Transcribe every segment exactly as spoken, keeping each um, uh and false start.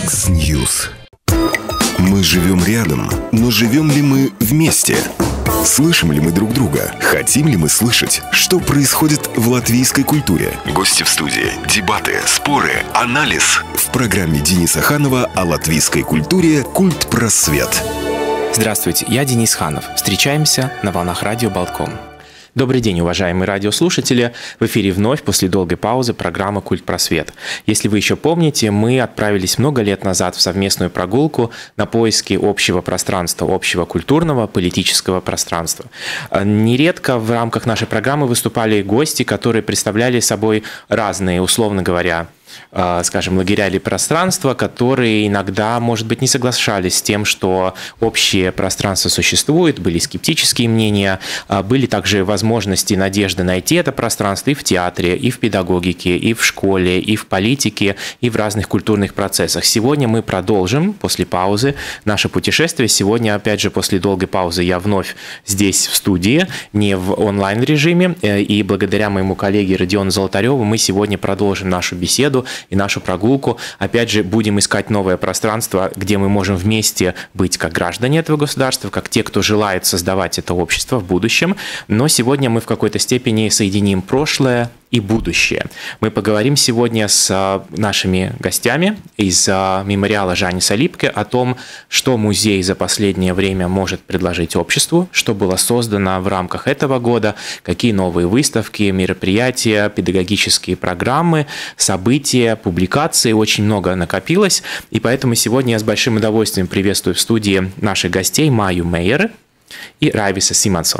X-News. Мы живем рядом, но живем ли мы вместе? Слышим ли мы друг друга? Хотим ли мы слышать, что происходит в латвийской культуре? Гости в студии, дебаты, споры, анализ. В программе Дениса Ханова о латвийской культуре «Культпросвет». Здравствуйте, я Денис Ханов. Встречаемся на волнах радио «Балкон». Добрый день, уважаемые радиослушатели! В эфире вновь после долгой паузы программа «Культпросвет». Если вы еще помните, мы отправились много лет назад в совместную прогулку на поиски общего пространства, общего культурного, политического пространства. Нередко в рамках нашей программы выступали гости, которые представляли собой разные, условно говоря, скажем, лагеря или пространства, которые иногда, может быть, не соглашались с тем, что общее пространство существует, были скептические мнения, были также возможности и надежды найти это пространство и в театре, и в педагогике, и в школе, и в политике, и в разных культурных процессах. Сегодня мы продолжим после паузы наше путешествие. Сегодня, опять же, после долгой паузы я вновь здесь, в студии, не в онлайн-режиме, и благодаря моему коллеге Родиону Золотареву мы сегодня продолжим нашу беседу и нашу прогулку. Опять же, будем искать новое пространство, где мы можем вместе быть как граждане этого государства, как те, кто желает создавать это общество в будущем. Но сегодня мы в какой-то степени соединим прошлое и будущее. Мы поговорим сегодня с нашими гостями из мемориала Жаниса Липке о том, что музей за последнее время может предложить обществу, что было создано в рамках этого года, какие новые выставки, мероприятия, педагогические программы, события, публикации. Очень много накопилось, и поэтому сегодня я с большим удовольствием приветствую в студии наших гостей Маю Мейер и Райвиса Симонсон.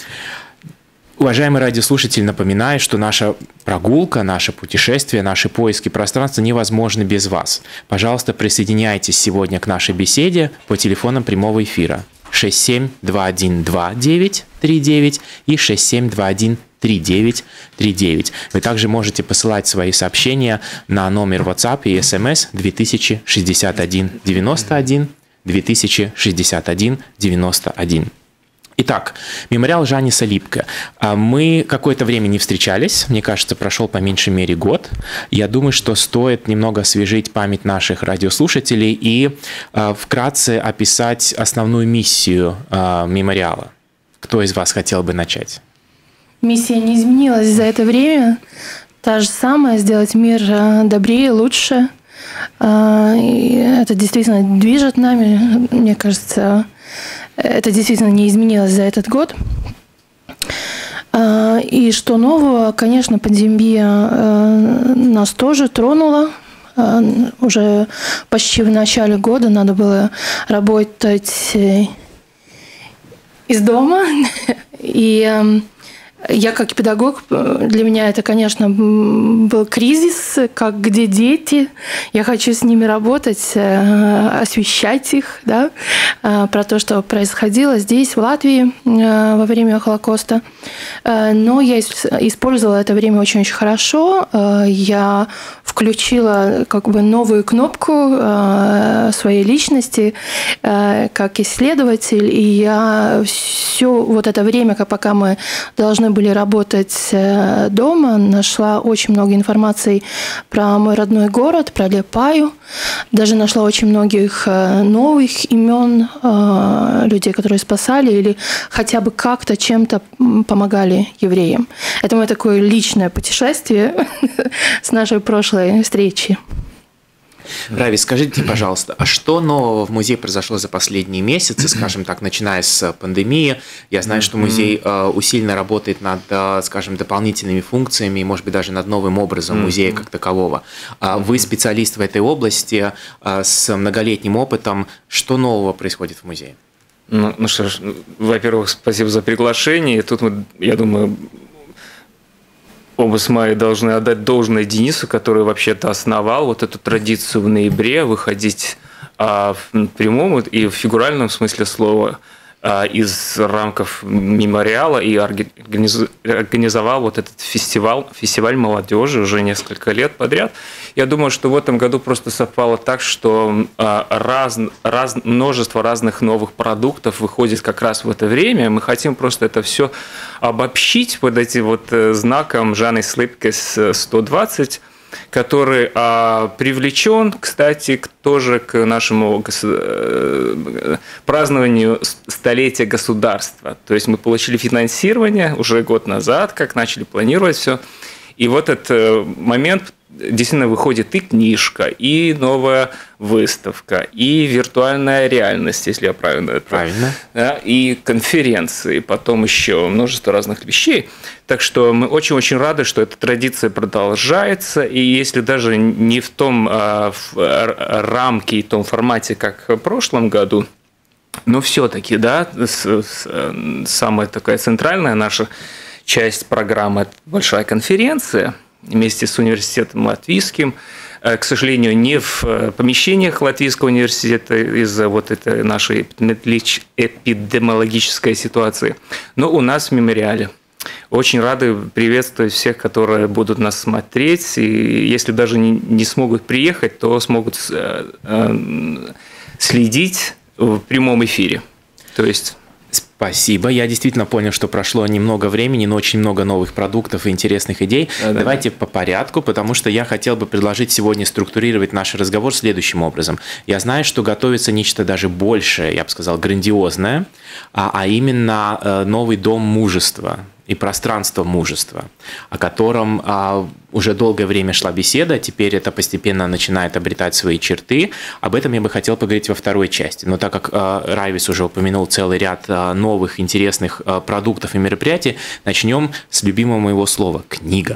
Уважаемые радиослушатели, напоминаю, что наша прогулка, наше путешествие, наши поиски пространства невозможны без вас. Пожалуйста, присоединяйтесь сегодня к нашей беседе по телефонам прямого эфира шесть семь два один два девять три девять и шесть семь два один три девять три девять. Вы также можете посылать свои сообщения на номер WhatsApp и эс эм эс два тысячи шестьдесят один девяносто один два тысячи шестьдесят один девяносто один. Итак, мемориал Жаниса Липке. Мы какое-то время не встречались, мне кажется, прошел по меньшей мере год. Я думаю, что стоит немного освежить память наших радиослушателей и вкратце описать основную миссию мемориала. Кто из вас хотел бы начать? Миссия не изменилась за это время. Та же самая – сделать мир добрее, лучше. И это действительно движет нами, мне кажется. Это действительно не изменилось за этот год. И что нового, конечно, пандемия нас тоже тронула. Уже почти в начале года надо было работать из дома. И я как педагог, для меня это, конечно, был кризис, как где дети. Я хочу с ними работать, освещать их, да, про то, что происходило здесь, в Латвии, во время Холокоста. Но я использовала это время очень-очень хорошо. Я включила как бы новую кнопку своей личности как исследователь, и я все вот это время, пока мы должны были работать дома, нашла очень много информации про мой родной город, про Лиепаю. Даже нашла очень многих новых имен людей, которые спасали или хотя бы как-то чем-то помогали евреям. Это мое такое личное путешествие с нашей прошлой встречи. Рави, скажите, пожалуйста, а что нового в музее произошло за последние месяцы, скажем так, начиная с пандемии? Я знаю, что музей э, усиленно работает над, э, скажем, дополнительными функциями, может быть, даже над новым образом музея как такового. А вы специалист в этой области, э, с многолетним опытом. Что нового происходит в музее? Ну, ну что ж, во-первых, спасибо за приглашение. Тут мы, я думаю, оба с Майей должны отдать должное Денису, который вообще-то основал вот эту традицию в ноябре выходить а, в прямом и в фигуральном смысле слова а, из рамков мемориала и организовал вот этот фестиваль, фестиваль молодежи уже несколько лет подряд. Я думаю, что в этом году просто совпало так, что а, раз, раз, множество разных новых продуктов выходит как раз в это время. Мы хотим просто это все обобщить под этим вот знаком Жанис Липкес сто двадцать. который а, привлечен, кстати, к, тоже к нашему гос... празднованию столетия государства. То есть мы получили финансирование уже год назад, как начали планировать все. И вот этот момент действительно выходит и книжка, и новая выставка, и виртуальная реальность, если я правильно это... Правильно. Да, и конференции, потом еще множество разных вещей. Так что мы очень-очень рады, что эта традиция продолжается, и если даже не в том а, в рамке и том формате, как в прошлом году, но все-таки, да, с, с, самая такая центральная наша часть программы – это большая конференция вместе с университетом латвийским. К сожалению, не в помещениях Латвийского университета из-за вот этой нашей эпидемиологической ситуации, но у нас в мемориале. Очень рады приветствовать всех, которые будут нас смотреть. И если даже не смогут приехать, то смогут следить в прямом эфире. То есть... Спасибо. Я действительно понял, что прошло немного времени, но очень много новых продуктов и интересных идей. Да, Давайте да. по порядку, потому что я хотел бы предложить сегодня структурировать наш разговор следующим образом. Я знаю, что готовится нечто даже большее, я бы сказал, грандиозное, а, а именно новый дом мужества и пространство мужества, о котором а, уже долгое время шла беседа, теперь это постепенно начинает обретать свои черты. Об этом я бы хотел поговорить во второй части. Но так как а, Райвис уже упомянул целый ряд а, новых интересных а, продуктов и мероприятий, начнем с любимого моего слова – книга.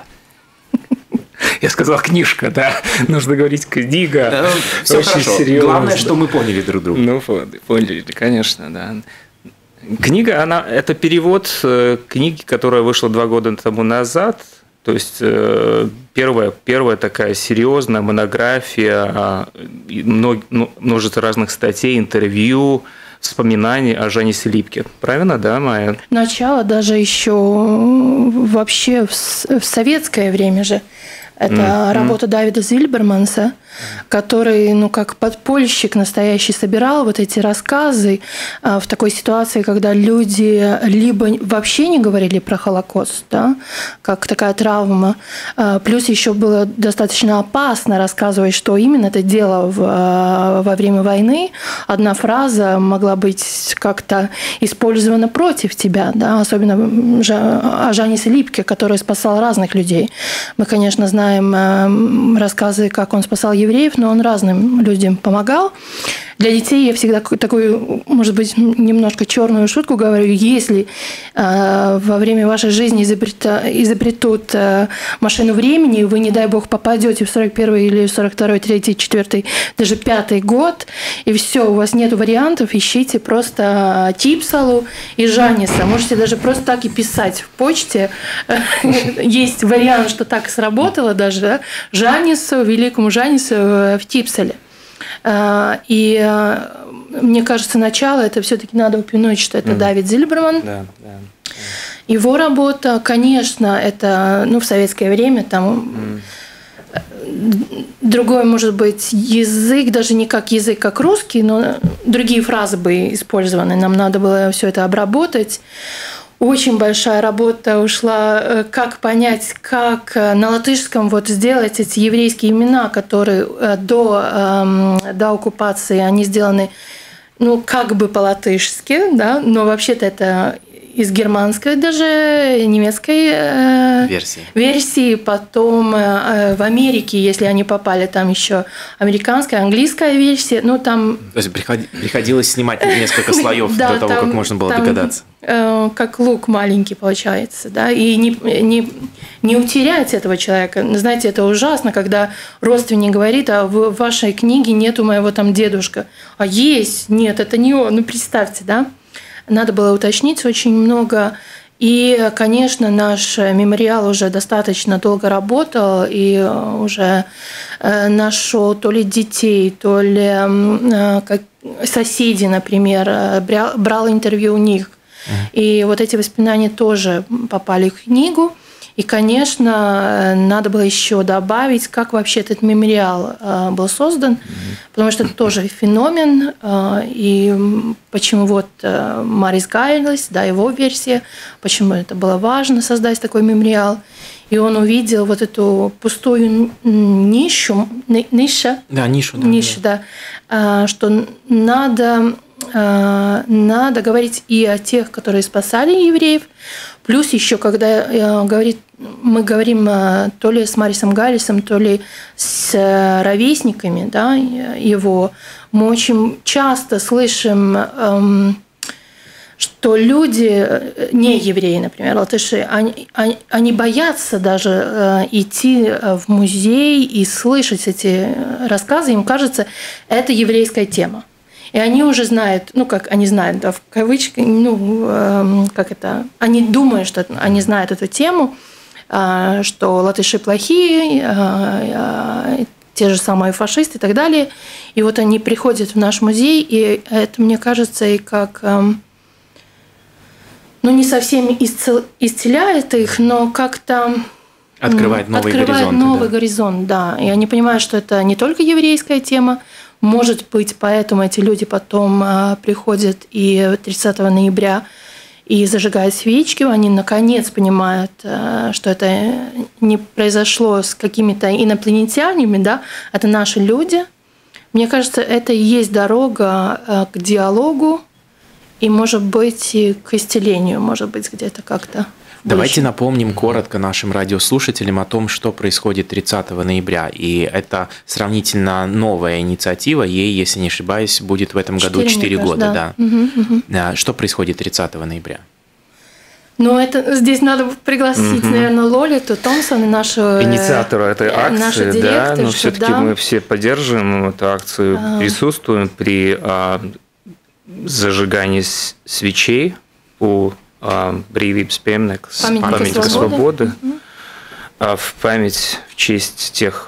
Я сказал книжка, да. Нужно говорить книга. Все очень хорошо. Серьезно. Главное, что мы поняли друг друга. Ну, поняли, конечно, да. Книга, она, это перевод книги, которая вышла два года тому назад. То есть первая, первая такая серьезная монография, множество разных статей, интервью, вспоминаний о Жанисе Липке. Правильно, да, Майя? Начало даже еще вообще в советское время же. Это mm-hmm. работа Давида Зильберманса, который, ну, как подпольщик настоящий, собирал вот эти рассказы в такой ситуации, когда люди либо вообще не говорили про Холокост, да, как такая травма, плюс еще было достаточно опасно рассказывать, что именно ты делал в, во время войны. Одна фраза могла быть как-то использована против тебя, да, особенно о Жанисе Липке, который спасал разных людей. Мы, конечно, знаем рассказы, как он спасал евреев, но он разным людям помогал. Для детей я всегда такую, может быть, немножко черную шутку говорю. Если э, во время вашей жизни изобрета, изобретут э, машину времени, вы, не дай бог, попадете в сорок первый или сорок второй, третий, четвёртый, даже пятый год, и все, у вас нет вариантов, ищите просто Типсалу и Жаниса. Можете даже просто так и писать в почте. Есть вариант, что так сработало даже. Жанису, великому Жанису в Типсале. И мне кажется, начало это все-таки надо упомянуть, что это mm. Давид Зильберман. Да, да, да. Его работа, конечно, это, ну, в советское время там mm. другой, может быть, язык, даже не как язык, как русский, но другие фразы были использованы. Нам надо было все это обработать. Очень большая работа ушла, как понять, как на латышском вот сделать эти еврейские имена, которые до, до оккупации, они сделаны, ну, как бы по-латышски, да, но вообще-то это из германской, даже немецкой э, версии. версии. Потом э, в Америке, если они попали, там еще американская, английская версия. Ну, там... То есть приходилось снимать несколько слоев до того, как можно было догадаться. Как лук маленький получается, да, и не, не, не утерять этого человека. Знаете, это ужасно, когда родственник говорит, а в вашей книге нету моего там дедушка. А есть, нет, это не он, ну представьте, да. Надо было уточнить очень много. И, конечно, наш мемориал уже достаточно долго работал и уже нашел то ли детей, то ли как соседей, например, брал интервью у них. И вот эти воспоминания тоже попали в книгу. И, конечно, надо было еще добавить, как вообще этот мемориал был создан, потому что это тоже феномен. И почему вот Марис Гайлес, да, его версия, почему это было важно создать такой мемориал. и он увидел вот эту пустую нишу, ниша, да, нишу, да, нишу, да. Да, что надо, надо говорить и о тех, которые спасали евреев, плюс еще, когда говорит, мы говорим то ли с Марисом Галлисом, то ли с ровесниками, да, его, мы очень часто слышим, что люди, не евреи, например, латыши, они, они, они боятся даже идти в музей и слышать эти рассказы. Им кажется, это еврейская тема. И они уже знают, ну, как они знают, да, в кавычках, ну, как это, они думают, что они знают эту тему, что латыши плохие, те же самые фашисты и так далее. И вот они приходят в наш музей, и это, мне кажется, и как... Ну, не совсем исцеляет их, но как-то открывает новый открывает горизонт. новый да. горизонт, да. И они понимают, что это не только еврейская тема, может быть, поэтому эти люди потом приходят и тридцатого ноября и зажигают свечки, они наконец понимают, что это не произошло с какими-то инопланетянами, да, это наши люди. Мне кажется, это и есть дорога к диалогу, и, может быть, и к исцелению, может быть, где-то как-то. Давайте напомним коротко нашим радиослушателям о том, что происходит тридцатого ноября. И это сравнительно новая инициатива. Ей, если не ошибаюсь, будет в этом году четыре года. Да. Да. Угу, угу. Что происходит тридцатого ноября? Ну, это здесь надо пригласить, угу. наверное, Лолиту Томпсон, нашу инициатора этой акции, да, но все-таки да. мы все поддерживаем эту акцию, а... присутствуем при а, зажигании свечей у Brīvības piemineklis, памятника свободы, угу. в память, в честь тех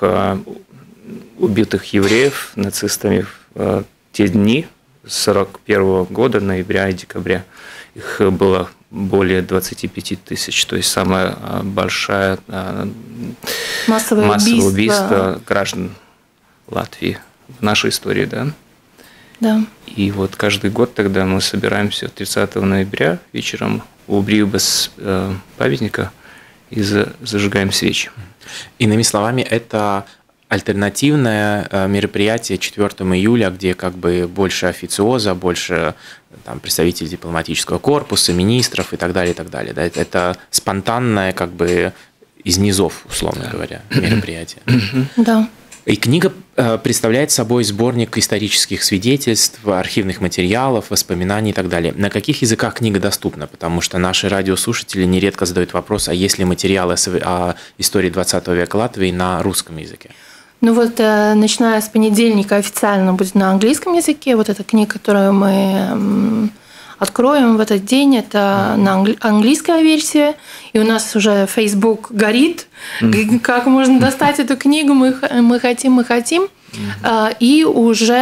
убитых евреев нацистами в те дни сорок первого года, ноября и декабря. Их было более двадцати пяти тысяч, то есть самая большая массовое, массовое убийство. убийство граждан Латвии в нашей истории, да? Да. И вот каждый год тогда мы собираемся тридцатого ноября вечером у Брīvības памятника и зажигаем свечи. Иными словами, это альтернативное мероприятие четвёртого июля, где как бы больше официоза, больше там, представителей дипломатического корпуса, министров и так далее, и так далее. Да? Это спонтанное, как бы из низов, условно да. говоря, мероприятие. Да. И книга представляет собой сборник исторических свидетельств, архивных материалов, воспоминаний и так далее. На каких языках книга доступна? Потому что наши радиослушатели нередко задают вопрос, а есть ли материалы о истории двадцатого века Латвии на русском языке? Ну вот, начиная с понедельника официально будет на английском языке. Вот эта книга, которую мы откроем в этот день, это на английская версия. И у нас уже Facebook горит. Mm-hmm. Как можно достать эту книгу? Мы, мы хотим, мы хотим. Mm-hmm. И уже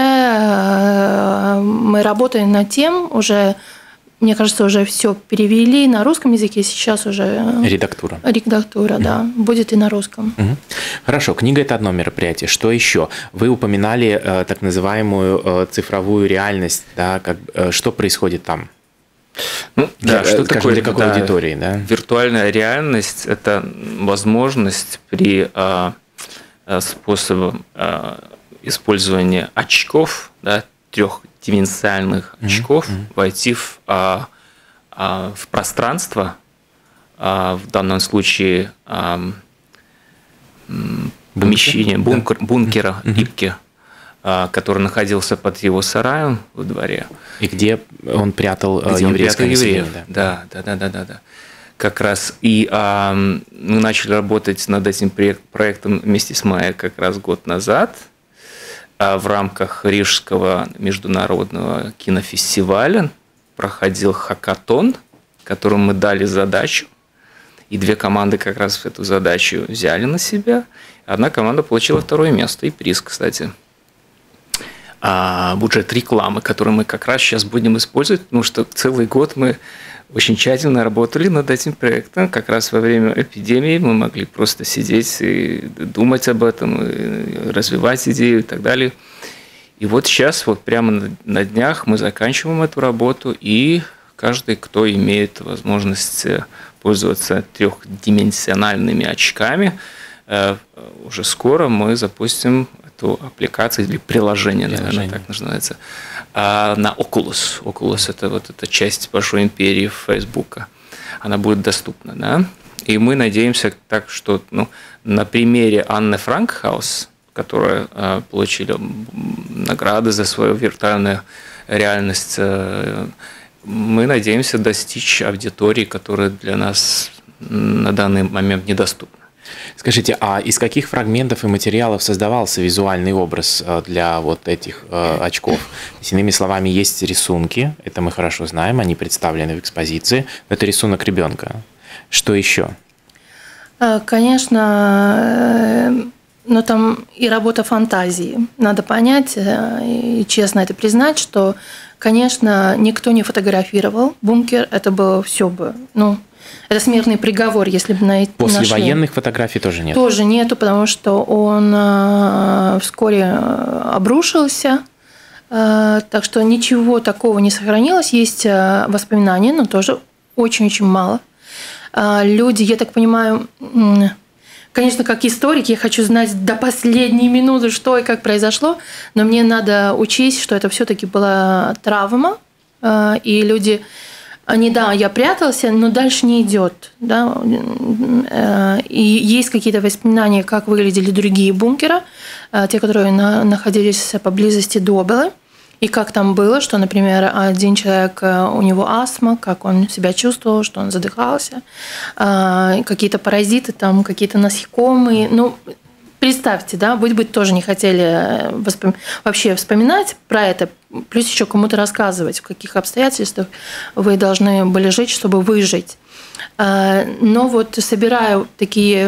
мы работаем над тем, уже, мне кажется, уже все перевели на русском языке. Сейчас уже редактура. Редактура, mm-hmm. да, будет и на русском. Mm-hmm. Хорошо, книга – это одно мероприятие. Что еще? Вы упоминали э, так называемую э, цифровую реальность. Да, как, э, что происходит там? Ну, для, да, что скажем, такое для какой да, аудитории? Да? Виртуальная реальность – это возможность при а, способе а, использования очков, да, трехдимменциальных очков, mm-hmm. войти в, а, а, в пространство, а, в данном случае а, помещение, бункер, бункера mm-hmm. Ипки, который находился под его сараем во дворе. И где он прятал где еврейское он прятал евреев. Да. Да, да, да, да, да. Как раз и а, мы начали работать над этим проектом вместе с Майей как раз год назад а в рамках Рижского международного кинофестиваля проходил хакатон, которому мы дали задачу, и две команды как раз эту задачу взяли на себя. Одна команда получила второе место и приз, кстати. Бюджет рекламы, который мы как раз сейчас будем использовать, потому что целый год мы очень тщательно работали над этим проектом. Как раз во время эпидемии мы могли просто сидеть и думать об этом, и развивать идею и так далее. И вот сейчас, вот прямо на днях мы заканчиваем эту работу, и каждый, кто имеет возможность пользоваться трехдименsionальными очками. Уже скоро мы запустим эту аппликацию или приложение, наверное, приложение. Так называется, на Oculus. Oculus – это вот эта часть большой империи Фейсбука. Она будет доступна, да? И мы надеемся так, что ну, на примере Анны Франкхаус, которая э, получила награды за свою виртуальную реальность, э, мы надеемся достичь аудитории, которая для нас на данный момент недоступна. Скажите, а из каких фрагментов и материалов создавался визуальный образ для вот этих э, очков? Иными словами, есть рисунки, это мы хорошо знаем, они представлены в экспозиции. Это рисунок ребенка. Что еще? Конечно, но там и работа фантазии. Надо понять и честно это признать, что, конечно, никто не фотографировал бункер, это было все бы, ну, это смертный приговор, если бы найти. После нашли. Военных фотографий тоже нет? Тоже нету, потому что он вскоре обрушился. Так что ничего такого не сохранилось. Есть воспоминания, но тоже очень-очень мало. Люди, я так понимаю, конечно, как историк, я хочу знать до последней минуты, что и как произошло, но мне надо учесть, что это все-таки была травма, и люди... Они, да, я прятался, но дальше не идет. Да? И есть какие-то воспоминания, как выглядели другие бункеры, те, которые находились поблизости Добелы, и как там было, что, например, один человек, у него астма, как он себя чувствовал, что он задыхался, какие-то паразиты, там, какие-то насекомые. Ну, представьте, да, быть быть тоже не хотели воспом... вообще вспоминать про это, плюс еще кому-то рассказывать, в каких обстоятельствах вы должны были жить, чтобы выжить. Но вот собираю такие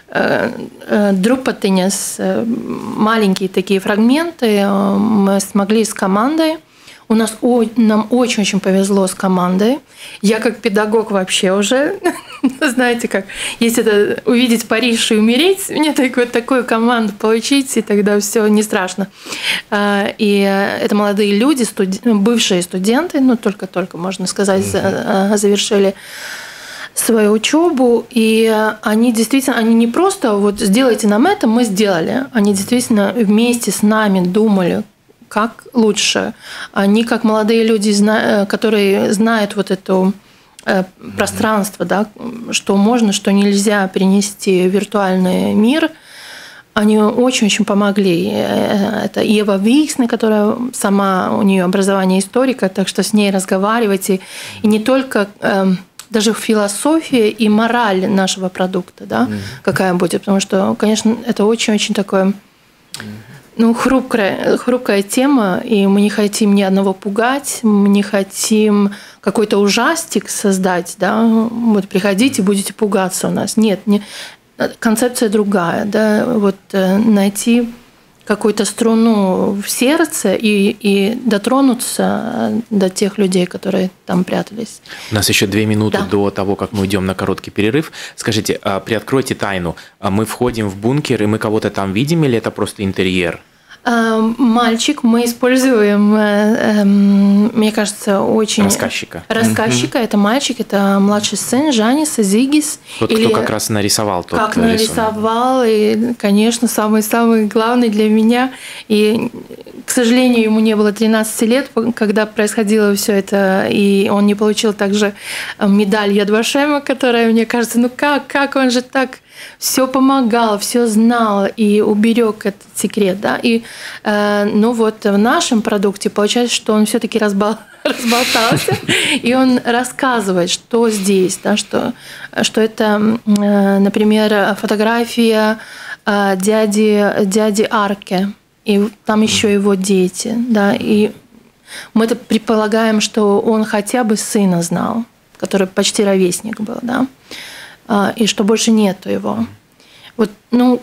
друпатынес, маленькие такие фрагменты, мы смогли с командой. У нас нам очень-очень повезло с командой. Я как педагог вообще уже, знаете как, если это увидеть Париж и умереть, мне так, вот такую команду получить, и тогда все не страшно. И это молодые люди, студ... бывшие студенты, ну только-только, можно сказать, завершили свою учебу, и они действительно, они не просто вот сделайте нам это, мы сделали, они действительно вместе с нами думали, как лучше. Они как молодые люди, которые знают вот это пространство, да, что можно, что нельзя перенести в виртуальный мир, они очень-очень помогли. Это Ева Виксне, которая сама, у нее образование историка, так что с ней разговаривать, и, и не только даже философия и мораль нашего продукта, да, mm-hmm. какая будет, потому что, конечно, это очень-очень такое... Ну, хрупкая, хрупкая тема, и мы не хотим ни одного пугать, мы не хотим какой-то ужастик создать, да, вот приходите, будете пугаться у нас. Нет, не, концепция другая, да, вот найти какую-то струну в сердце и, и дотронуться до тех людей, которые там прятались. У нас еще две минуты да. до того, как мы идем на короткий перерыв. Скажите, приоткройте тайну. Мы входим в бункер, и мы кого-то там видим, или это просто интерьер? Мальчик, мы используем, мне кажется, очень... Рассказчика. Рассказчика, mm-hmm. это мальчик, это младший сын Жанис Зигис. Тот, или... кто как раз нарисовал тот Как рисунок. нарисовал, и, конечно, самый-самый главный для меня. И, к сожалению, ему не было тринадцати лет, когда происходило все это, и он не получил также медаль Яд Вашема, которая, мне кажется, ну как, как он же так... все помогал, все знал и уберег этот секрет, да. И, э, ну вот в нашем продукте получается, что он все-таки разбол... разболтался, и он рассказывает, что здесь, да, что, что это, э, например, фотография э, дяди, дяди Арке, и там еще его дети, да, и мы это предполагаем, что он хотя бы сына знал, который почти ровесник был, да. И что больше нету его. Вот, ну,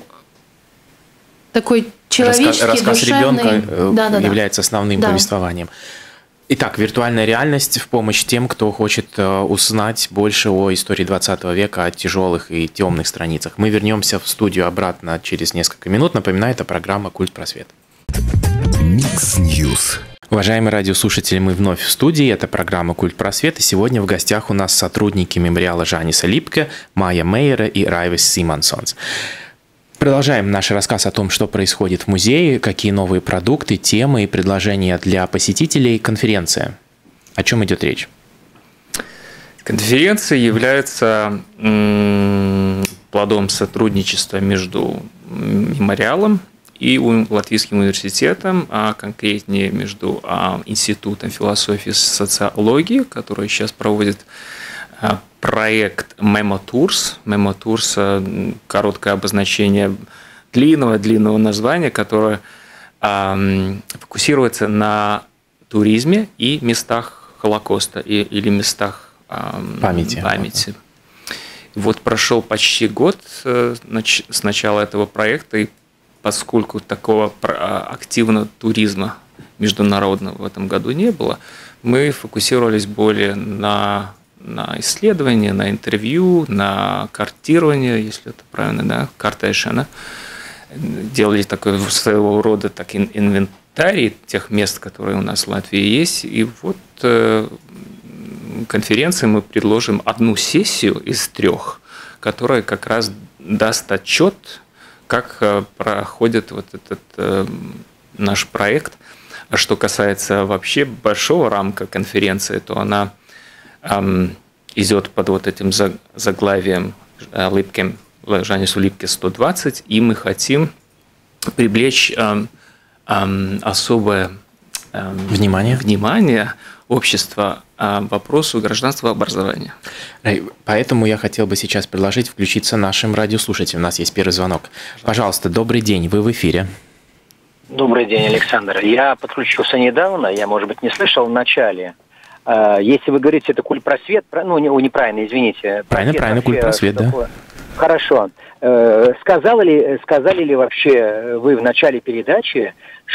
такой человеческий, рассказ душевный... ребенка да, да, является да. основным да. повествованием. Итак, виртуальная реальность в помощь тем, кто хочет узнать больше о истории двадцатого века, о тяжелых и темных страницах. Мы вернемся в студию обратно через несколько минут. Напоминаю, это программа «Культ просвет». Микс Ньюс. Уважаемые радиослушатели, мы вновь в студии. Это программа «Культ просвет». И сегодня в гостях у нас сотрудники мемориала Жаниса Липке, Майя Мейера и Райвис Симонсонс. Продолжаем наш рассказ о том, что происходит в музее, какие новые продукты, темы и предложения для посетителей. Конференция. О чем идет речь? Конференция является плодом сотрудничества между мемориалом и Латвийским университетом, а конкретнее между Институтом философии и социологии, который сейчас проводит проект Memotours. Memotours – короткое обозначение длинного-длинного названия, которое фокусируется на туризме и местах Холокоста или местах памяти. памяти. Вот прошел почти год с начала этого проекта, и поскольку такого активного туризма международного в этом году не было, мы фокусировались более на, на исследования, на интервью, на картирование, если это правильно, да, картейшена. Делали такой своего рода так, инвентарий тех мест, которые у нас в Латвии есть. И вот э, конференции мы предложим одну сессию из трех, которая как раз даст отчет, как проходит вот этот э, наш проект. А что касается вообще большого рамка конференции, то она э, идет под вот этим заглавием э, Липке, Жанису Липке сто двадцать, и мы хотим привлечь э, э, особое э, внимание. внимание общества к вопросу гражданства образования. Поэтому я хотел бы сейчас предложить включиться нашим радиослушателям. У нас есть первый звонок. Пожалуйста, добрый день, вы в эфире. Добрый день, Александр. Я подключился недавно, я, может быть, не слышал в начале. Если вы говорите, это культ просвет, ну, неправильно, извините. Правильно, правильно, культ просвет, да. Такое? Хорошо. Сказали ли, сказали ли вообще вы в начале передачи,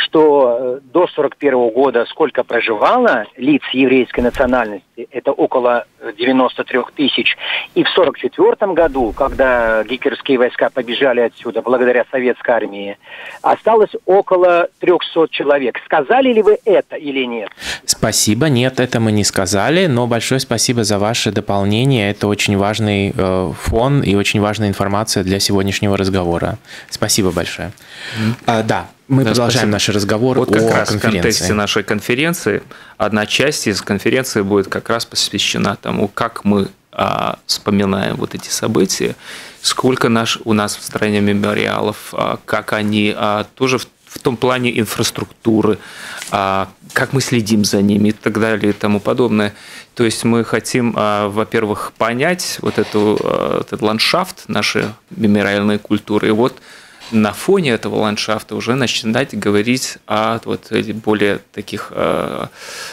что до сорок первого года сколько проживало лиц еврейской национальности, это около девяносто три тысяч, и в сорок четвёртом году, когда гитлеровские войска побежали отсюда благодаря советской армии, осталось около трехсот человек. Сказали ли вы это или нет? Спасибо, нет, это мы не сказали, но большое спасибо за ваше дополнение, это очень важный э, фон и очень важная информация для сегодняшнего разговора. Спасибо большое. Mm-hmm. А, да. Мы да, продолжаем спасибо. наш разговор вот о как раз конференции. В контексте нашей конференции одна часть из конференции будет как раз посвящена тому, как мы а, вспоминаем вот эти события, сколько наш, у нас в стране мемориалов, а, как они а, тоже в, в том плане инфраструктуры, а, как мы следим за ними и так далее и тому подобное. То есть мы хотим, а, во-первых, понять вот эту, а, этот ландшафт нашей мемориальной культуры. И вот на фоне этого ландшафта уже начинать говорить о вот более таких э,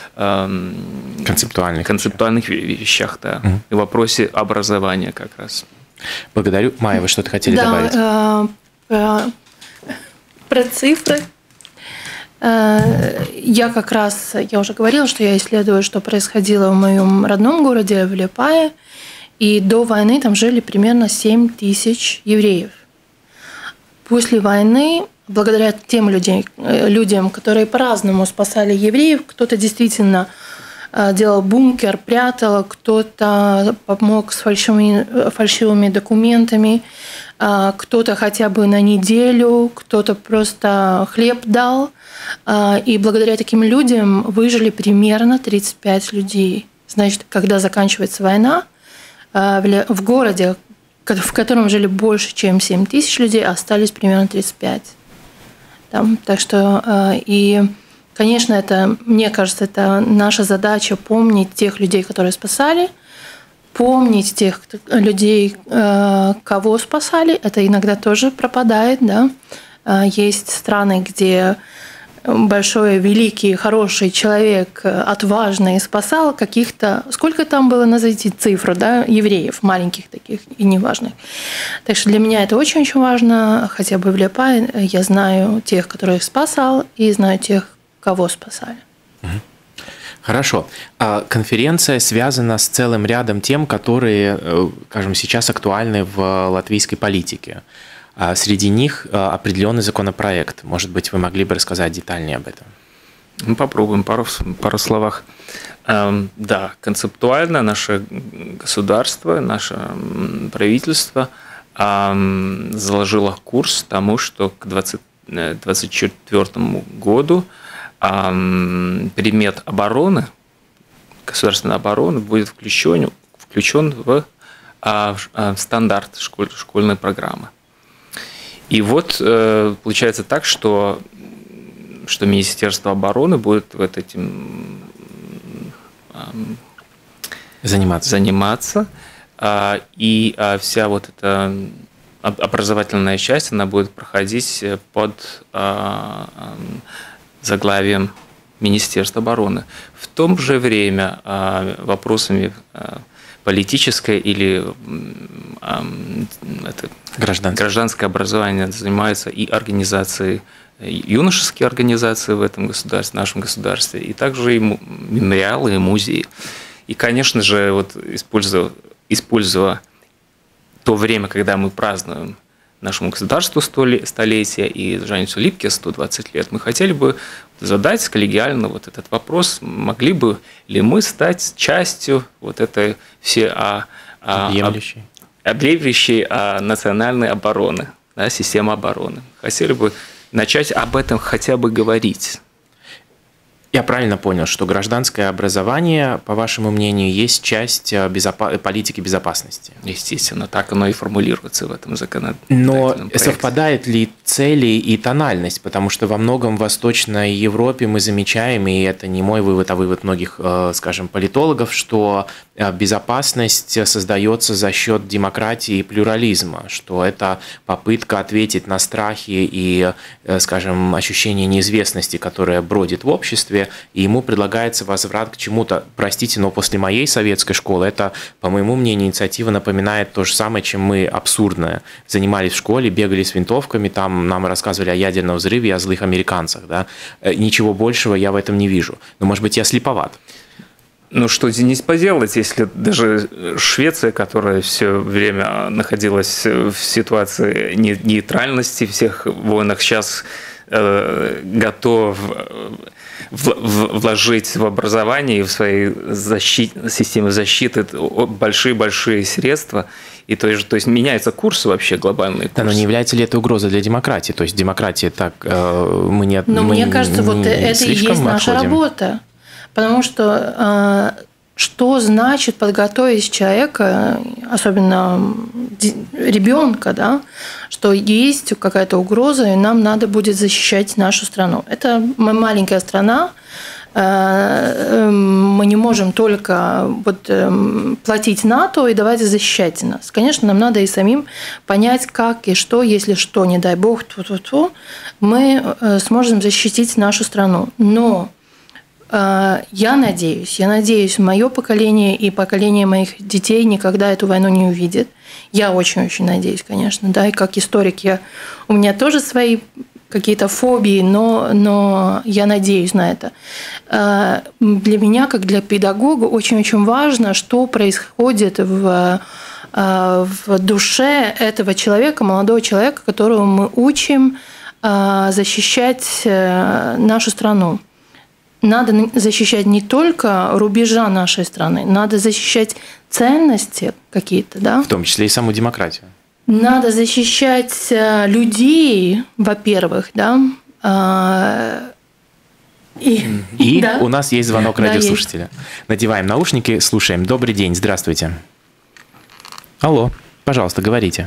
э, концептуальных, концептуальных вещах, да, угу. и вопросе образования как раз. Благодарю. Майя, вы что-то хотели да, добавить? Э, про, про цифры. Э, я как раз, я уже говорила, что я исследую, что происходило в моем родном городе, в Лиепае, и до войны там жили примерно семь тысяч евреев. После войны, благодаря тем людям, людям, которые по-разному спасали евреев, кто-то действительно делал бункер, прятал, кто-то помог с фальшивыми, фальшивыми документами, кто-то хотя бы на неделю, кто-то просто хлеб дал. И благодаря таким людям выжили примерно тридцать пять людей. Значит, когда заканчивается война, в городе, в котором жили больше, чем семь тысяч людей, остались примерно тридцать пять. Там, так что, и, конечно, это, мне кажется, это наша задача помнить тех людей, которые спасали, помнить тех людей, кого спасали. Это иногда тоже пропадает, да. Есть страны, где большой, великий, хороший человек, отважный, спасал каких-то... Сколько там было, назовите цифру, да, евреев, маленьких таких и неважных. Так что для меня это очень-очень важно. Хотя бы в Лиепае я знаю тех, которых спасал, и знаю тех, кого спасали. Хорошо. Конференция связана с целым рядом тем, которые, скажем, сейчас актуальны в латвийской политике. Среди них определенный законопроект. Может быть, вы могли бы рассказать детальнее об этом? Мы попробуем пару, пару словах. Да, концептуально наше государство, наше правительство заложило курс тому, что к две тысячи двадцать четвёртому году предмет обороны, государственной обороны будет включен, включен в стандарт школь, школьной программы. И вот получается так, что, что Министерство обороны будет в этим заниматься. заниматься, и вся вот эта образовательная часть, она будет проходить под заглавием Министерства обороны. В то же время вопросами политическое или это, гражданское. гражданское образование занимаются и организации, юношеские организации в этом государстве, в нашем государстве, и также и мемориалы, и музеи. И, конечно же, вот используя, используя то время, когда мы празднуем нашему государству столетие и Жаницу Липке сто двадцать лет, мы хотели бы задать коллегиально вот этот вопрос, могли бы ли мы стать частью вот этой все а, а, объемлющей, объемлющей а, национальной обороны, да, системы обороны. Хотели бы начать об этом хотя бы говорить. Я правильно понял, что гражданское образование, по вашему мнению, есть часть безопа- политики безопасности? Естественно, так оно и формулируется в этом законодательном Но проекте. совпадают ли цели и тональность? Потому что во многом в Восточной Европе мы замечаем, и это не мой вывод, а вывод многих, скажем, политологов, что безопасность создается за счет демократии и плюрализма, что это попытка ответить на страхи и, скажем, ощущение неизвестности, которое бродит в обществе, и ему предлагается возврат к чему-то. Простите, но после моей советской школы это, по моему мнению, инициатива напоминает то же самое, чем мы абсурдное. Занимались в школе, бегали с винтовками, там нам рассказывали о ядерном взрыве и о злых американцах. Да? Ничего большего я в этом не вижу. Но, может быть, я слеповат. Ну, что здесь поделать, если даже Швеция, которая все время находилась в ситуации нейтральности в всех войнах, сейчас э, готов вложить в образование и в свои защит, системы защиты большие-большие средства. И то есть, то есть меняется курс вообще, глобальный курс. Да, но не является ли это угрозой для демократии? То есть демократия так э, мы не Но мы мне кажется, не, вот это и есть наша отходим. работа. Потому что э, что значит подготовить человека, особенно ребенка, да, что есть какая-то угроза, и нам надо будет защищать нашу страну. Это маленькая страна, мы не можем только вот платить НАТО и давайте защищайте нас. Конечно, нам надо и самим понять, как и что, если что, не дай бог, тьфу-тьфу-тьфу, мы сможем защитить нашу страну. Но я надеюсь, я надеюсь, мое поколение и поколение моих детей никогда эту войну не увидит. Я очень-очень надеюсь, конечно, да, и как историк я, у меня тоже свои какие-то фобии, но, но я надеюсь на это. Для меня, как для педагога, очень-очень важно, что происходит в, в душе этого человека, молодого человека, которого мы учим защищать нашу страну. Надо защищать не только рубежа нашей страны, надо защищать ценности какие-то, да? В том числе и саму демократию. Надо защищать людей, во-первых, да. И, и да? У нас есть звонок да, радиослушателя. Есть. Надеваем наушники, слушаем. Добрый день, здравствуйте. Алло, пожалуйста, говорите.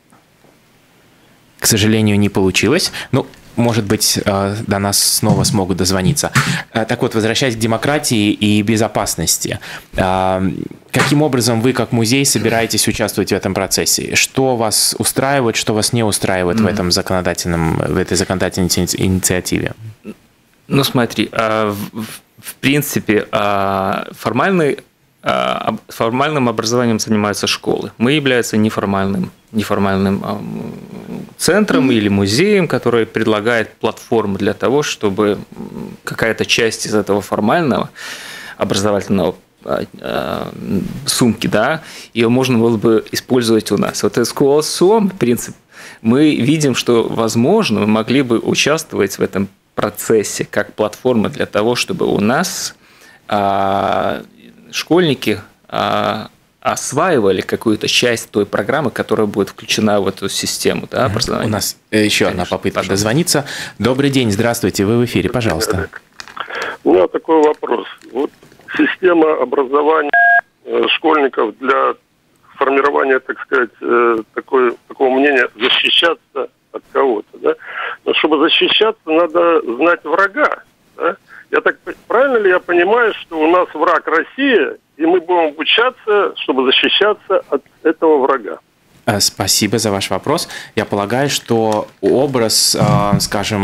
К сожалению, не получилось. Ну, может быть, до нас снова смогут дозвониться. Так вот, возвращаясь к демократии и безопасности. Каким образом вы, как музей, собираетесь участвовать в этом процессе? Что вас устраивает, что вас не устраивает mm-hmm. в этом законодательном, в этой законодательной инициативе? Ну, смотри, в принципе, формальный формальным образованием занимаются школы. Мы являемся неформальным, неформальным центром mm-hmm. или музеем, который предлагает платформу для того, чтобы какая-то часть из этого формального образовательного сумки, да, ее можно было бы использовать у нас. Вот этот School.Som, принцип, мы видим, что, возможно, мы могли бы участвовать в этом процессе, как платформа для того, чтобы у нас а, школьники а, осваивали какую-то часть той программы, которая будет включена в эту систему, да, образования. У нас еще Конечно, одна попытка пожалуйста. дозвониться. Добрый день, здравствуйте, вы в эфире, пожалуйста. У меня такой вопрос. Вот система образования школьников для формирования, так сказать, такой, такого мнения защищаться от кого-то, да? Но чтобы защищаться, надо знать врага, да? Я так, правильно ли я понимаю, что у нас враг Россия, и мы будем обучаться, чтобы защищаться от этого врага? Спасибо за ваш вопрос. Я полагаю, что образ, скажем,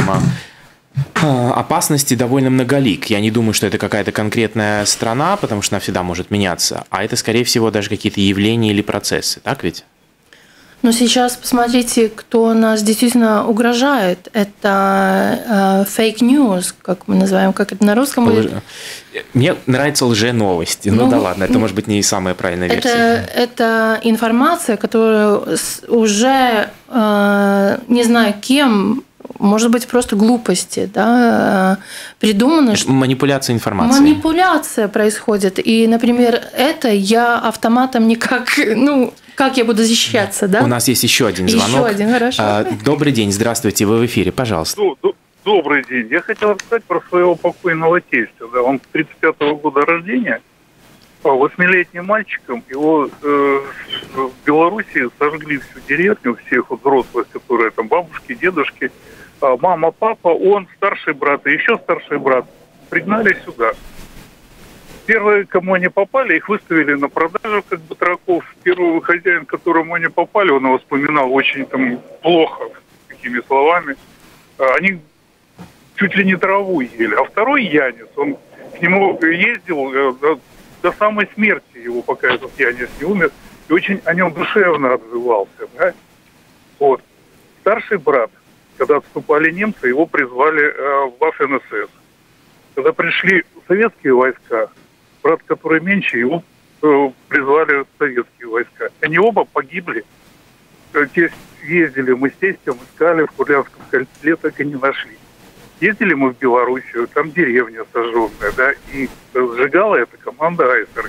опасности довольно многолик. Я не думаю, что это какая-то конкретная страна, потому что она всегда может меняться, а это, скорее всего, даже какие-то явления или процессы. Так ведь? Но сейчас посмотрите, кто нас действительно угрожает. Это фейк э, news, как мы называем, как это на русском будет. Мне нравятся лженовости. Ну, ну да ладно, это может быть не самая правильная версия. Это, это информация, которую уже э, не знаю кем, может быть, просто глупости, да, придумано. Манипуляция информацией. Манипуляция происходит. И, например, это я автоматом никак, ну, как я буду защищаться, да? У нас есть еще один звонок. Еще один, хорошо. Добрый день, здравствуйте, вы в эфире, пожалуйста. Добрый день. Я хотел рассказать про своего покойного тестя. Да. Он тридцать пятого года рождения, восьмилетним мальчиком. Его э, в Белоруссии сожгли всю деревню, всех вот взрослых, которые там бабушки, дедушки. А мама, папа, он, старший брат и еще старший брат пригнали сюда. Первые, кому они попали, их выставили на продажу как батраков. Первый хозяин, к которому они попали, он его вспоминал очень там плохо, такими словами. Они чуть ли не траву ели. А второй Янис, он к нему ездил до, до самой смерти его, пока этот Янис не умер, и очень о нем душевно отзывался. Да? Вот. Старший брат, когда отступали немцы, его призвали э, в Waffen-эс эс. Когда пришли советские войска, брат, который меньше, его э, призвали в советские войска. Они оба погибли. Тесть ездили мы с тестем, искали в Курлянском кольце, так и не нашли. Ездили мы в Белоруссию, там деревня сожженная, да, и сжигала эта команда Айсберга.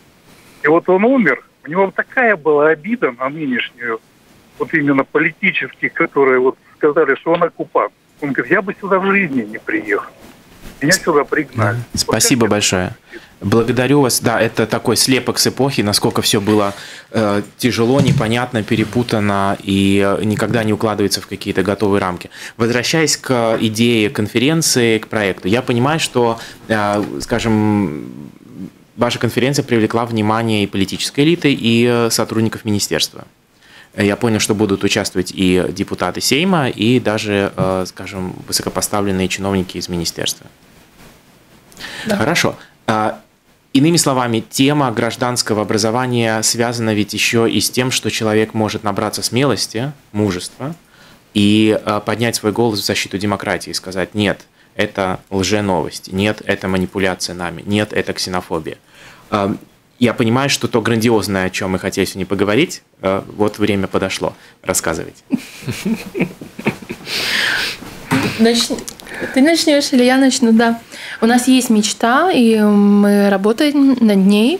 И вот он умер, у него такая была обида на нынешнюю, вот именно политических, которые вот сказали, что он оккупант. Он говорит, я бы сюда в жизни не приехал. Меня сюда пригнали. Спасибо вот большое. Благодарю вас. Да, это такой слепок с эпохи, насколько все было э, тяжело, непонятно, перепутано и никогда не укладывается в какие-то готовые рамки. Возвращаясь к идее конференции, к проекту, я понимаю, что, э, скажем, ваша конференция привлекла внимание и политической элиты, и сотрудников министерства. Я понял, что будут участвовать и депутаты Сейма, и даже, э, скажем, высокопоставленные чиновники из министерства. Да. Хорошо. Иными словами, тема гражданского образования связана ведь еще и с тем, что человек может набраться смелости, мужества и поднять свой голос в защиту демократии и сказать: нет, это лженовости, нет, это манипуляция нами, нет, это ксенофобия. Я понимаю, что то грандиозное, о чем мы хотели сегодня поговорить, вот время подошло. Рассказывайте. Начни. Ты начнешь или я начну? Да. У нас есть мечта, и мы работаем над ней.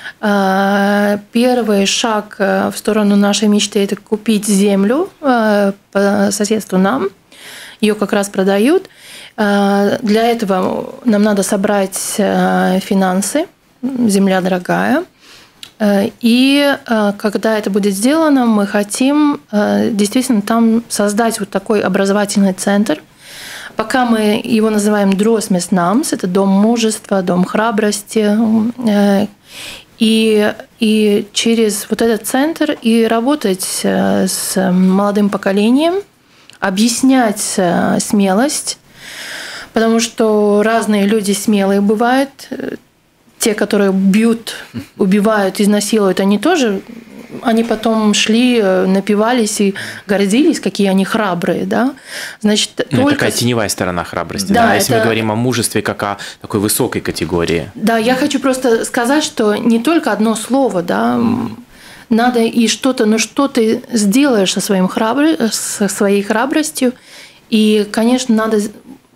Первый шаг в сторону нашей мечты – это купить землю по соседству нам. Ее как раз продают. Для этого нам надо собрать финансы. Земля дорогая. И когда это будет сделано, мы хотим действительно там создать вот такой образовательный центр. Пока мы его называем Дросмес Намс, это дом мужества, дом храбрости. И, и через вот этот центр и работать с молодым поколением, объяснять смелость, потому что разные люди смелые бывают. Те, которые бьют, убивают, изнасилуют, они тоже, они потом шли, напивались и гордились, какие они храбрые, да. Значит, ну, только... такая теневая сторона храбрости, да, да? Если это... мы говорим о мужестве как о такой высокой категории. Да, я хочу просто сказать, что не только одно слово, да, mm. надо и что-то, ну что ты сделаешь со, своим храбр... со своей храбростью, и, конечно, надо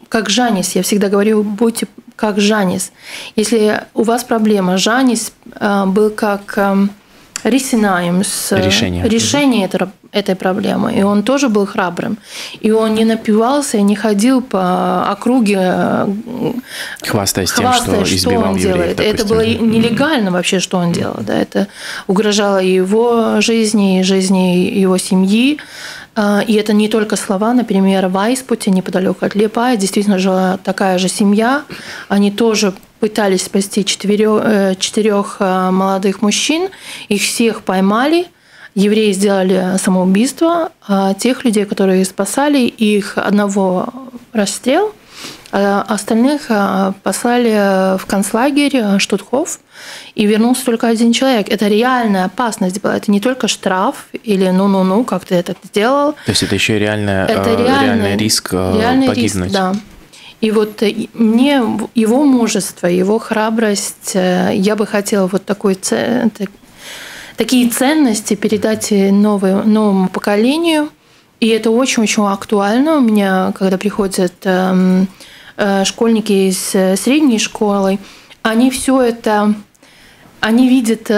как Жанис. Я всегда говорю, будьте как Жанис. Если у вас проблема, Жанис был как решением, с решение, решение этой, этой проблемы. И он тоже был храбрым. И он не напивался и не ходил по округе, хвастаясь тем, что избивал он евреев, делает. допустим. Это было нелегально вообще, что он делал. Да? Это угрожало и его жизни, и жизни его семьи. И это не только слова. Например, в Айспуте, неподалеку от Лиепая, действительно жила такая же семья. Они тоже пытались спасти четырех, четырех молодых мужчин. Их всех поймали. Евреи сделали самоубийство. А тех людей, которые спасали, их одного расстрел, а остальных послали в концлагерь Штутхоф. И вернулся только один человек. Это реальная опасность была. Это не только штраф или ну-ну-ну, как ты это сделал. То есть это еще и реальная, это реальный, реальный риск реальный погибнуть. Риск, да. И вот мне его мужество, его храбрость, я бы хотела вот такой, такие ценности передать новой, новому поколению. И это очень-очень актуально. У меня, когда приходят школьники из средней школы, они все это, они видят,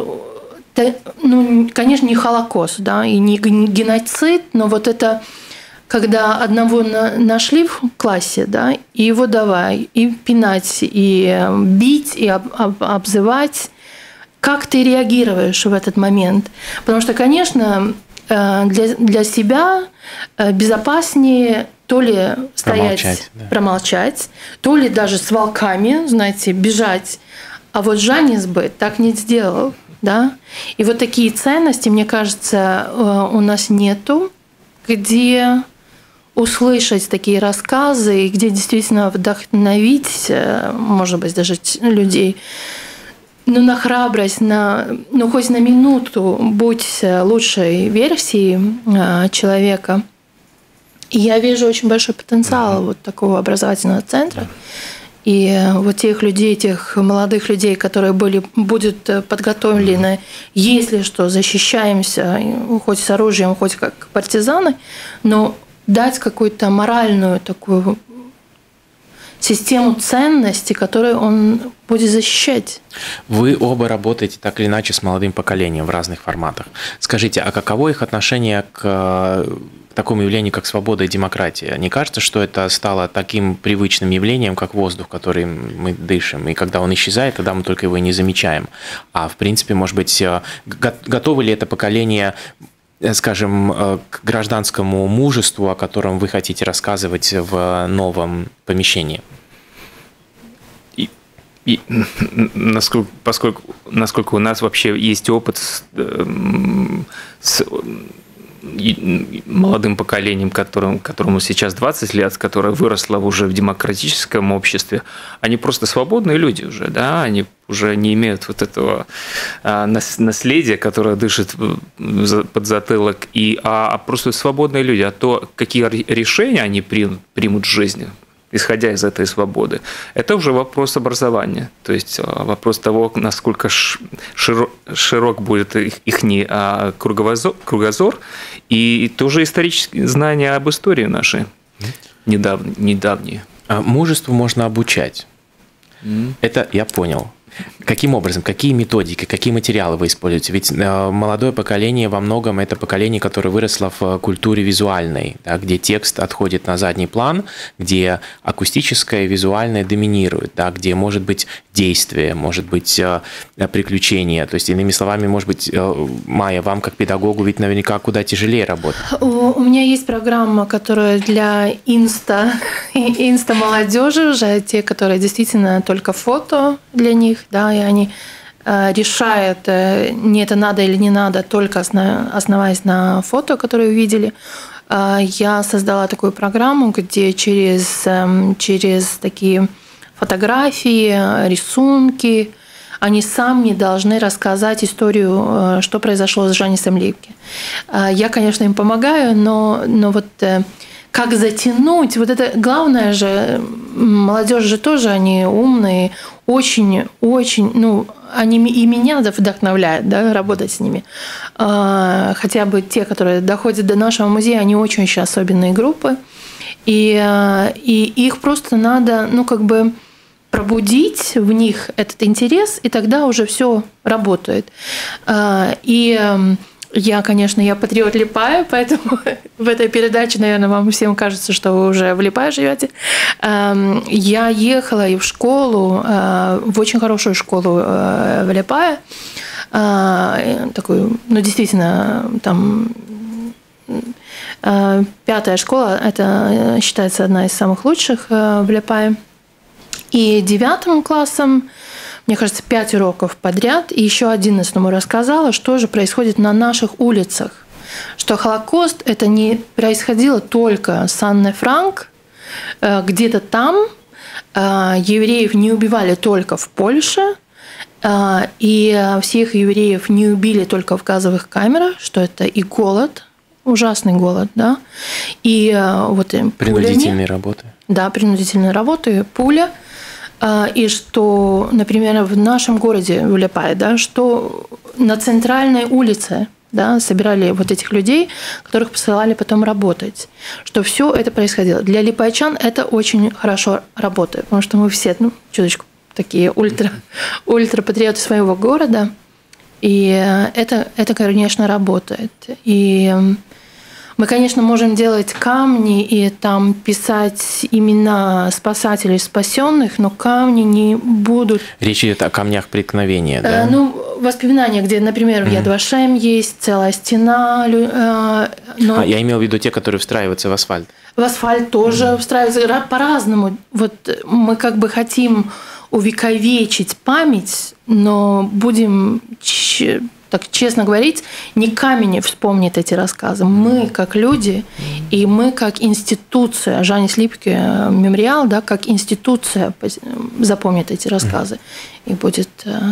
ну, конечно, не Холокост, да, и не геноцид, но вот это, когда одного нашли в классе, да, и его давай, и пинать, и бить, и обзывать, как ты реагируешь в этот момент? Потому что, конечно, для, для себя безопаснее то ли стоять, промолчать, да. промолчать, то ли даже с волками, знаете, бежать. А вот Жанис бы так не сделал, да? И вот такие ценности, мне кажется, у нас нету, где услышать такие рассказы, и где действительно вдохновить, может быть, даже людей, ну, на храбрость, на, ну, хоть на минуту будь лучшей версией человека. И я вижу очень большой потенциал вот такого образовательного центра. И вот тех людей, тех молодых людей, которые были, будут подготовлены, если что, защищаемся, хоть с оружием, хоть как партизаны, но дать какую-то моральную такую систему ценностей, которую он будет защищать. Вы оба работаете так или иначе с молодым поколением в разных форматах. Скажите, а каково их отношение к такому явлению, как свобода и демократия? Не кажется, что это стало таким привычным явлением, как воздух, который мы дышим, и когда он исчезает, тогда мы только его и не замечаем? А в принципе, может быть, готово ли это поколение, скажем, к гражданскому мужеству, о котором вы хотите рассказывать в новом помещении? И, и насколько, поскольку, насколько у нас вообще есть опыт с, с молодым поколением, которым, которому сейчас двадцать лет, которое выросло уже в демократическом обществе, они просто свободные люди уже, да, они уже не имеют вот этого наследия, которое дышит под затылок, и, а просто свободные люди. А то, какие решения они примут, примут в жизни, исходя из этой свободы, это уже вопрос образования. То есть вопрос того, насколько широк, широк будет их, их кругозор, кругозор, и тоже исторические знания об истории нашей недавние. недавние. Мужеству можно обучать. Mm. Это я понял. Каким образом, какие методики, какие материалы вы используете? Ведь молодое поколение во многом это поколение, которое выросло в культуре визуальной, да, где текст отходит на задний план, где акустическое и визуальное доминирует, да, где может быть действие, может быть приключение. То есть, иными словами, может быть, Майя, вам как педагогу ведь наверняка куда тяжелее работать. У меня есть программа, которая для инста, инста молодежи уже, те, которые действительно только фото для них, да, и они э, решают, э, не это надо или не надо, только основ, основываясь на фото, которые увидели. Э, я создала такую программу, где через, э, через такие фотографии, рисунки, они сами должны рассказать историю, э, что произошло с Жанисом Липке. Э, я, конечно, им помогаю, но, но вот... Э, как затянуть, вот это главное же, молодежь же тоже, они умные, очень-очень, ну, они и меня вдохновляют, да, работать с ними. Хотя бы те, которые доходят до нашего музея, они очень-очень особенные группы. И, и их просто надо, ну, как бы пробудить в них этот интерес, и тогда уже все работает. И я, конечно, я патриот Лиепая, поэтому в этой передаче, наверное, вам всем кажется, что вы уже в Лиепае живете. Я ехала и в школу, в очень хорошую школу в Лиепае, такую, ну, действительно, там пятая школа, это считается одна из самых лучших в Лиепае. И девятым классом, мне кажется, пять уроков подряд, и еще одиннадцатому рассказала, что же происходит на наших улицах. Что Холокост – это не происходило только с Анной Франк, где-то там евреев не убивали только в Польше, и всех евреев не убили только в газовых камерах, что это и голод, ужасный голод, да, и вот принудительные пулями, работы. Да, принудительные работы, пуля. И что, например, в нашем городе, в Лиепае, да, что на центральной улице, да, собирали вот этих людей, которых посылали потом работать. Что все это происходило. Для лиепайчан это очень хорошо работает, потому что мы все, ну, чуточку такие ультра, ультрапатриоты своего города, и это, это, конечно, работает. И мы, конечно, можем делать камни и там писать имена спасателей, спасенных, но камни не будут... Речь идет о камнях преткновения, да? Э, ну, воспоминания, где, например, в Яд Вашем есть целая стена. Э, но... А, я имел в виду те, которые встраиваются в асфальт. В асфальт тоже mm-hmm. встраиваются по-разному. Вот мы как бы хотим увековечить память, но будем... так честно говорить, не Каменев вспомнит эти рассказы. Мы, как люди, и мы, как институция, Жанис Липке мемориал, да, как институция запомнит эти рассказы. И будет...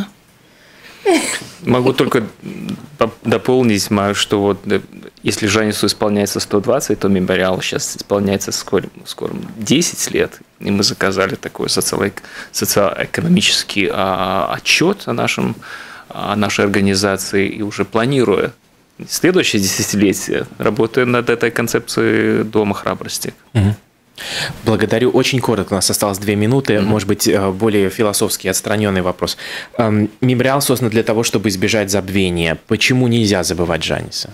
Могу только дополнить, что вот если Жанису исполняется сто двадцать, то мемориал сейчас исполняется скоро, скоро десять лет. И мы заказали такой социально-экономический отчет о нашем нашей организации, и уже планируя следующее десятилетие, работая над этой концепцией Дома храбрости. Угу. Благодарю. Очень коротко, у нас осталось две минуты. Mm-hmm. Может быть, более философский, отстраненный вопрос. Мемориал создан для того, чтобы избежать забвения. Почему нельзя забывать Жаниса?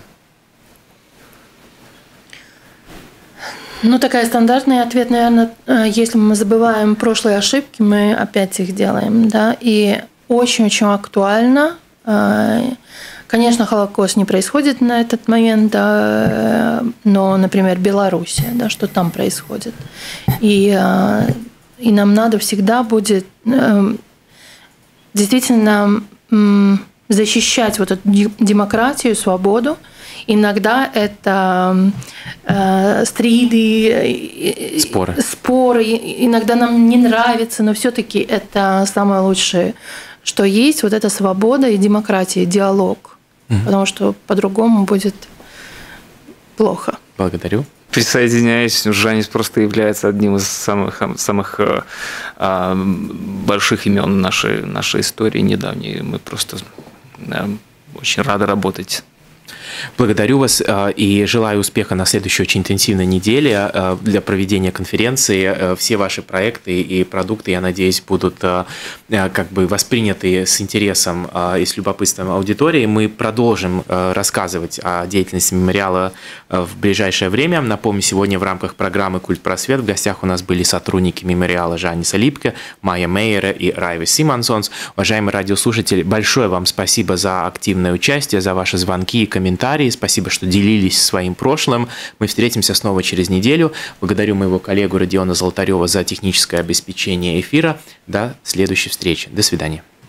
Ну, такой стандартный ответ, наверное, если мы забываем прошлые ошибки, мы опять их делаем, да, и очень-очень актуально. Конечно, Холокост не происходит на этот момент, да, но, например, Белоруссия, да, что там происходит. И, и нам надо всегда будет действительно защищать вот эту демократию, свободу. Иногда это э, стриды, споры. споры, иногда нам не нравится, но все-таки это самое лучшее, что есть, вот эта свобода и демократия, диалог, угу. потому что по-другому будет плохо. Благодарю. Присоединяюсь, Жанис просто является одним из самых, самых э, больших имен нашей, нашей истории недавней. Мы просто э, очень рады работать. Благодарю вас и желаю успеха на следующей очень интенсивной неделе для проведения конференции. Все ваши проекты и продукты, я надеюсь, будут как бы восприняты с интересом и с любопытством аудитории. Мы продолжим рассказывать о деятельности мемориала в ближайшее время. Напомню, сегодня в рамках программы «Культ просвет» в гостях у нас были сотрудники мемориала Жаниса Липке, Майя Мейера и Райвис Симонсонс. Уважаемые радиослушатели, большое вам спасибо за активное участие, за ваши звонки и комментарии. Спасибо, что делились своим прошлым. Мы встретимся снова через неделю. Благодарю моего коллегу Родиона Золотарева за техническое обеспечение эфира. До следующей встречи. До свидания.